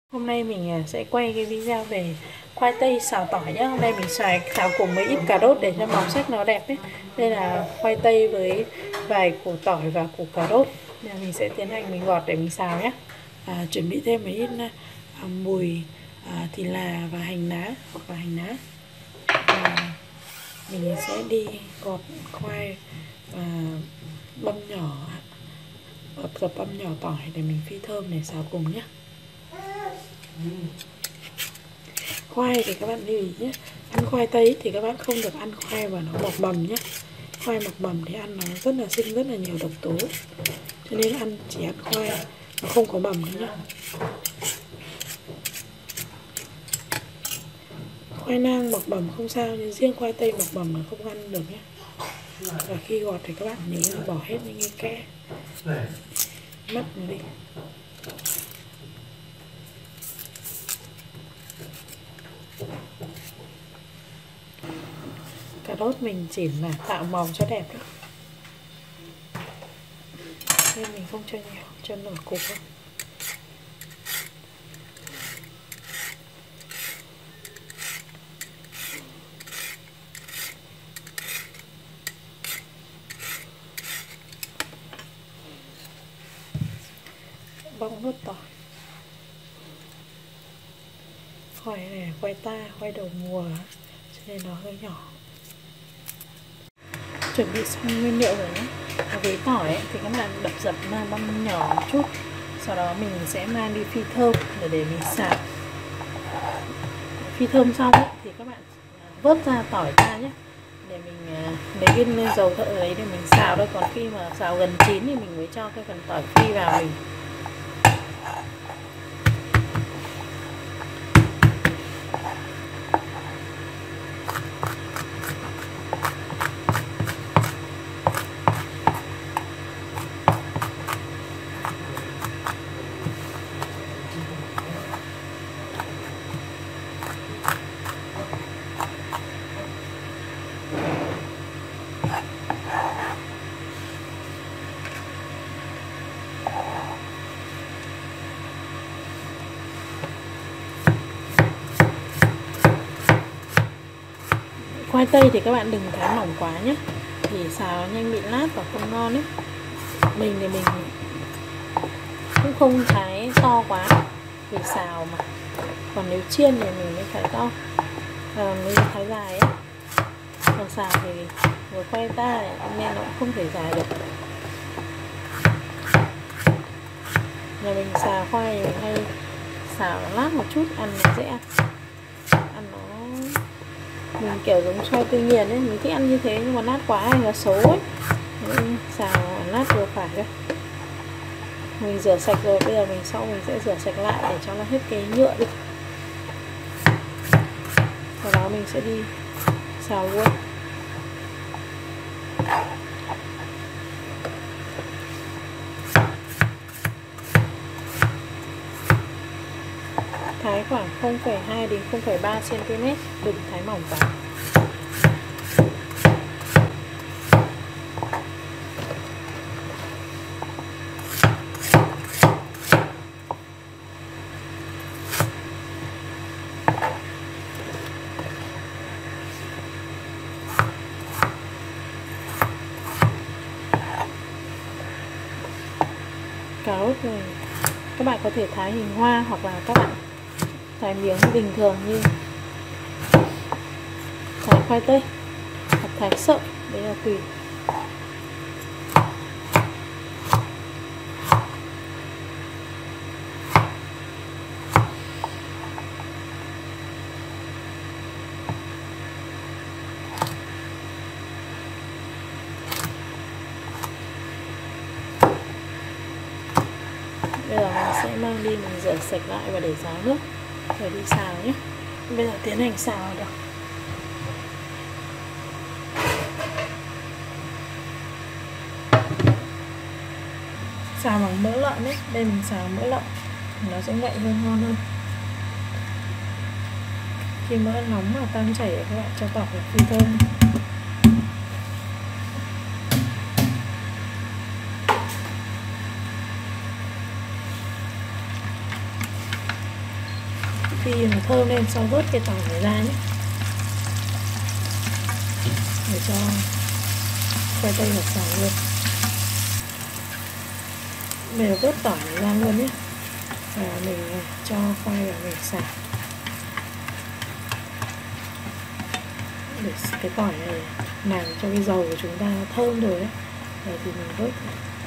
Hôm nay mình sẽ quay cái video về khoai tây xào tỏi nhé. Hôm nay mình xào cùng với ít cà rốt để cho màu sắc nó đẹp ấy. Đây là khoai tây với vài củ tỏi và củ cà rốt. Nên mình sẽ tiến hành mình gọt để mình xào nhé. Chuẩn bị thêm một ít mùi thì là và hành lá hoặc là hành lá. Mình sẽ đi gọt khoai và băm nhỏ, dập băm nhỏ tỏi để mình phi thơm để xào cùng nhé. Khoai thì các bạn lưu ý nhé, ăn khoai tây thì các bạn không được ăn khoai và nó mọc mầm nhé. Khoai mọc mầm thì ăn nó rất là sinh rất là nhiều độc tố, cho nên ăn chỉ ăn khoai nó không có mầm nữa nhé. Khoai lang mọc mầm không sao, nhưng riêng khoai tây mọc mầm là không ăn được nhé. Và khi gọt thì các bạn nhớ bỏ hết những cái kẽ mất nó đi. Cà rốt mình chỉ là tạo màu cho đẹp thôi, nên mình không cho nhiều, cho nổi cục thôi. Bông nốt tỏi. Khoai này khoai ta, khoai đầu mùa cho nên nó hơi nhỏ. Chuẩn bị xong nguyên liệu rồi nhé. Với tỏi ấy, thì các bạn đập dập băm nhỏ một chút, sau đó mình sẽ mang đi phi thơm để mình xào. Phi thơm xong ấy, thì các bạn vớt ra tỏi ra nhé, để mình lấy cái dầu thợ đấy để mình xào thôi. Còn khi mà xào gần chín thì mình mới cho cái phần tỏi phi vào mình. Khoai tây thì các bạn đừng thái mỏng quá nhé, thì xào nhanh bị lát và không ngon ấy. Mình thì mình cũng không thái to quá vì xào mà. Còn nếu chiên thì mình mới thái to, mình thái dài ấy. Còn xào thì vừa khoai ta này, nên nó cũng không thể dài được. Nhà mình xào khoai thì mình hay xào lát một chút, ăn nó dễ ăn nó mình kiểu giống xoay tự nhiên ấy, mình thích ăn như thế, nhưng mà nát quá thì nó xấu ấy. Nên xào nát vừa phải thôi. Mình rửa sạch rồi, bây giờ mình sẽ rửa sạch lại để cho nó hết cái nhựa đi. Sau đó mình sẽ đi xào luôn. Thái khoảng 0,2 đến 0,3 cm, đừng thái mỏng quá. Cà rốt này các bạn có thể thái hình hoa, hoặc là các bạn thái miếng bình thường như thái khoai tây, hoặc thái sợi, đấy là tùy. Bây giờ mình sẽ mang đi, mình rửa sạch lại và để ráo nước rồi đi xào nhé. Bây giờ tiến hành xào được. Xào bằng mỡ lợn đấy, đây mình xào mỡ lợn nó sẽ ngậy hơn, ngon hơn. Khi mỡ nóng mà tan chảy các bạn cho tỏi vào phi thơm. khi mà thơm lên sau vớt cái tỏi này ra nhé, để cho khoai tây vào xào luôn. Bây giờ vớt tỏi này ra luôn nhé, và mình cho khoai vào mình xào. Để cái tỏi này làm cho cái dầu của chúng ta thơm rồi đấy. Rồi thì mình vớt.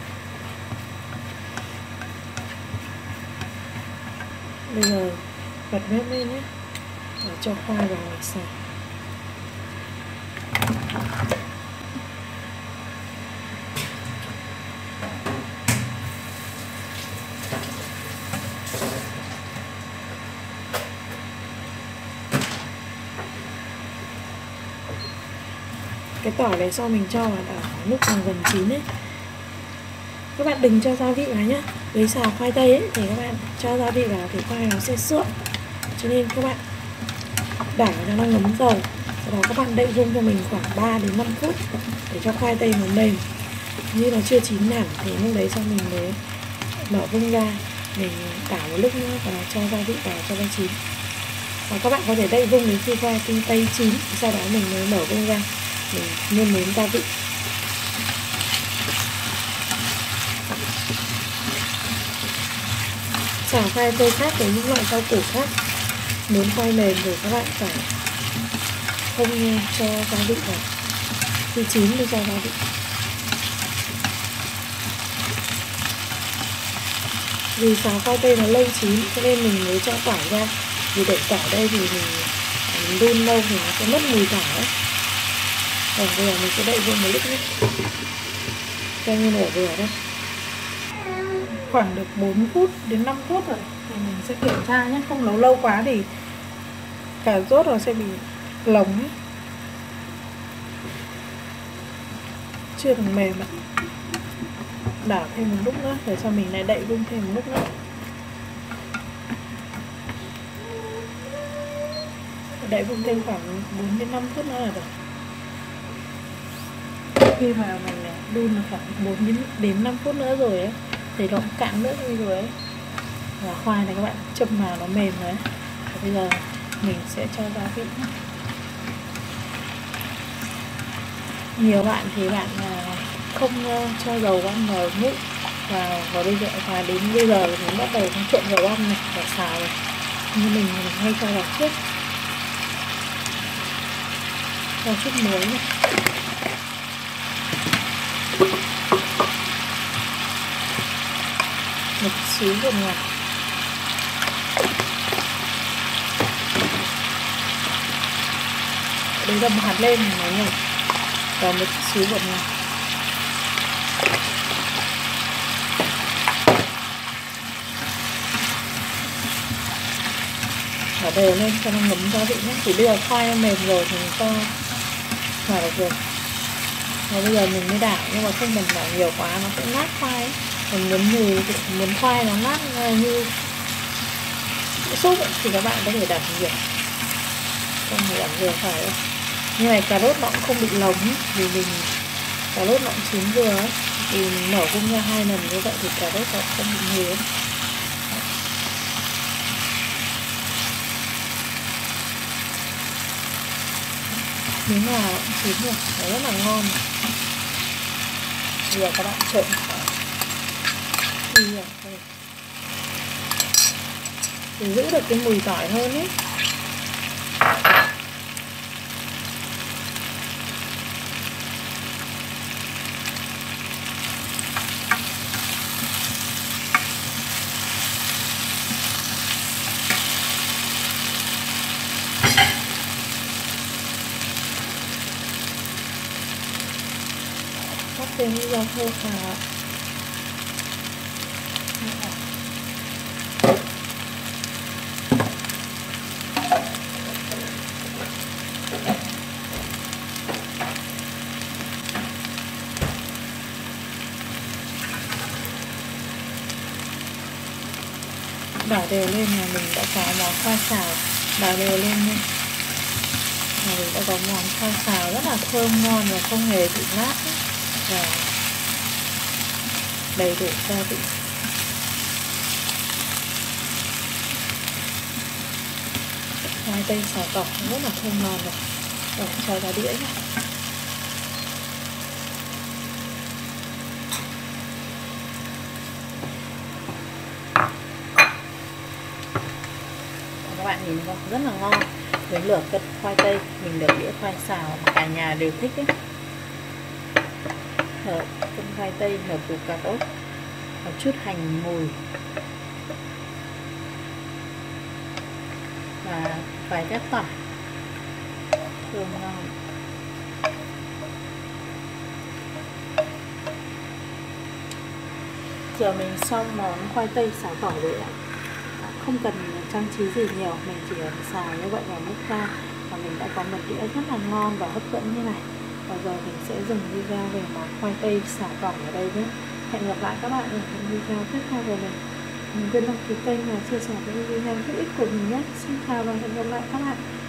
Bây giờ bật bếp lên nhé, và cho khoai vào mình xào. Cái tỏi này sau mình cho vào lúc mà gần chín ấy, các bạn đừng cho gia vị vào nhé. Với xào khoai tây ấy thì các bạn cho gia vị vào thì khoai nó sẽ sượng, cho nên các bạn đảo cho nó ngấm dầu. Sau đó các bạn đậy vung cho mình khoảng 3 đến 5 phút để cho khoai tây nó mềm. Như nó chưa chín hẳn thì lúc đấy xong mình mới mở vung ra, mình đảo một lúc nữa và cho gia vị vào cho nó chín. Và các bạn có thể đậy vung đến khi khoai tây chín, sau đó mình mới mở vung ra, mình nêm nếm gia vị. Xào khoai tây khác với những loại rau củ khác, muốn khoai mềm thì các bạn phải không cho gia vị vào, khi chín mới cho gia vị. Vì xào khoai tây nó lâu chín cho nên mình mới cho tỏi ra. Vì để tỏi đây thì mình đun lâu thì nó sẽ mất mùi tỏi ấy. Còn bây giờ mình sẽ đậy vô một lúc nữa, cho như nửa vừa đây. Khoảng được 4 phút đến 5 phút rồi thì mình sẽ kiểm tra nhé. Không nấu lâu quá thì cà rốt nó sẽ bị lồng ấy, chưa được mềm ạ. Đảo thêm một lúc nữa để cho mình lại đậy vung thêm một lúc nữa. Đậy vung thêm khoảng 4 đến 5 phút nữa là được. Khi mà mình đun là khoảng 4 đến 5 phút nữa rồi ấy, thì nó cũng cạn nước đi rồi ấy. Và khoai này các bạn châm vào nó mềm rồi ấy. Và bây giờ mình sẽ cho gia vị. Nhiều bạn thì bạn không cho dầu ăn vào nước và bây giờ và đến bây giờ mình bắt đầu trộn dầu ăn này và xào này. Như mình hay cho vào trước, cho chút muối này, một xíu bột ngọt, đấy là một hạt lên mình nói nhỉ, và một xíu bột ngọt. Và đều lên cho nó ngấm gia vị nhé. Thì bây giờ khoai nó mềm rồi thì mình cho vào được rồi. Và bây giờ mình mới đảo, nhưng mà không cần đảo nhiều quá nó sẽ nát khoai ấy. Còn muốn khoai nó nát như súp ấy, thì các bạn có thể đảo nhiều, không phải đảo vừa phải đâu. Như này cà rốt nó cũng không bị lồng ấy, vì cà rốt nó cũng chín vừa ấy, thì mình mở vung ra 2 lần như vậy thì cà rốt nó không bị nhiều ấy. Miếng nào cũng chín được, nó rất là ngon. Bây giờ các bạn trộn để giữ được cái mùi tỏi hơn ấy. Cắt thêm cái rau thơm vào. Đảo đều lên là mình đã có món khoai xào. Đảo đều lên nha. Và mình đã có món khoai xào rất là thơm ngon và không hề bị nát ấy. Và đầy đủ gia vị. khoai tây xào tỏi rất là thơm ngon rồi. Để cho vào đĩa nhé. Các bạn nhìn không, rất là ngon. Với lửa cất khoai tây, mình được đĩa khoai xào cả nhà đều thích ấy. Hợp cân khoai tây, hợp củ cà rốt, một chút hành mùi và vài tép tỏi, thơm ngon. Giờ mình xong món khoai tây xào tỏi rồi ạ. Không cần trang trí gì nhiều, mình chỉ xào như vậy vào nước ra và mình đã có một đĩa rất là ngon và hấp dẫn như này. Và giờ mình sẽ dừng video về món khoai tây xào tỏi ở đây nhé. Hẹn gặp lại các bạn ở những video tiếp theo của mình. Đừng quên đăng ký kênh và chia sẻ những video hữu ích của mình nhé. Xin chào và hẹn gặp lại các bạn.